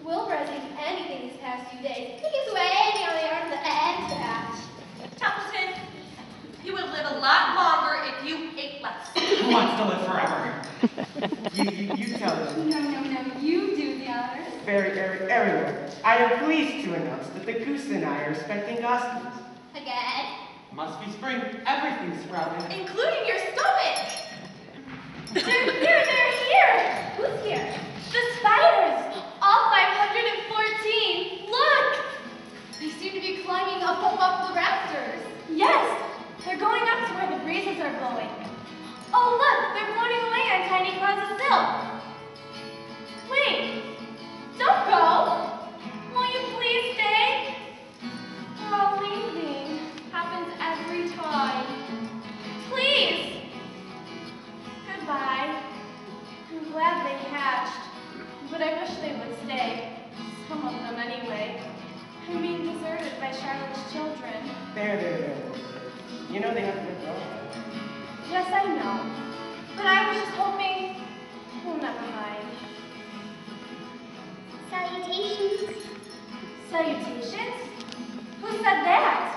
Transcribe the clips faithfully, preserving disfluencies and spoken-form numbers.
Wilbur has eaten anything these past few days. He's waiting on the arm of the end patch. Templeton, you would live a lot longer if you ate less. Who wants to live forever? you, you, you tell them. No, no, no, you do the honors. Very, very, everyone. I am pleased to announce that the goose and I are expecting goslings. Again. Must be spring. Everything's sprouting. Including your stomach. They're here, they're here. Who's here? The spiders. All five hundred fourteen. Look. They seem to be climbing up, up, up the rafters. Yes. They're going up to where the breezes are blowing. Oh, look. They're floating away on tiny clouds of silk. Wait. Don't go. Will you please stay? We're all leaving. Happens every time. Please. Goodbye. I'm glad they hatched, but I wish they would stay. Some of them anyway. I'm being deserted by Charlotte's children. There, there, there. You know they have to go. Yes, I know. But I was just hoping. Oh, never mind. Salutations. Salutations? Who said that?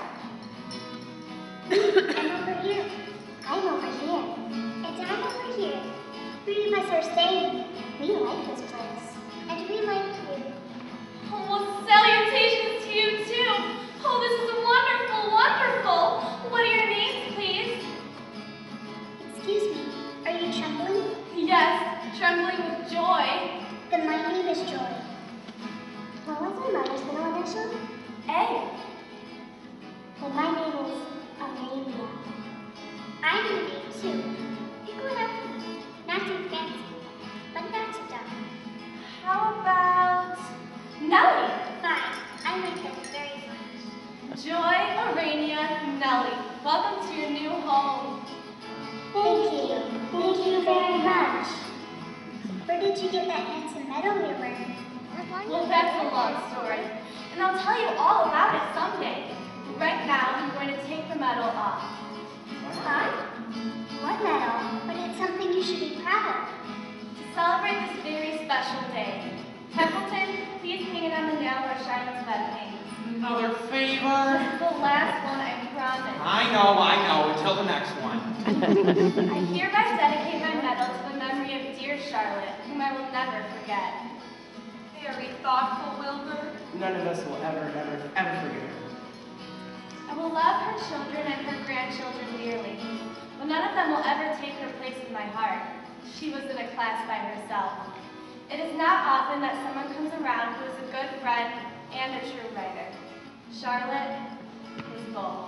I'm over here. I'm over here. And I'm over here. Three of us are staying. We like this place. And we like you. Oh, well, salutations to you, too. Oh, this is wonderful, wonderful. What are your names, please? Excuse me. Are you trembling? Yes, trembling with joy. Then my name is Joy. What was my mother's middle initial? A. Well, my name is Amelia. I'm a name too. Pick one up. Not too fancy, but not too dumb. How about Nellie? Fine. I like them very much. Joy, Arania, Nellie. Welcome to your new home. Thank you. Thank you very much. Where did you get that handsome medal you're wearing? Well, that's a long story, and I'll tell you all about it someday. Right now, I'm going to take the medal off. Huh? What medal? But it's something you should be proud of. To celebrate this very special day, Templeton, please hang it on the nail where Charlotte's bed hangs. Another favor. This is the last one, I promise. I know, I know. Until the next one. I hereby dedicate my medal to the memory of dear Charlotte, whom I will never forget. Very thoughtful, Wilbur. None of us will ever, ever, ever forget her. I will love her children and her grandchildren dearly, but none of them will ever take her place in my heart. She was in a class by herself. It is not often that someone comes around who is a good friend and a true writer. Charlotte was both.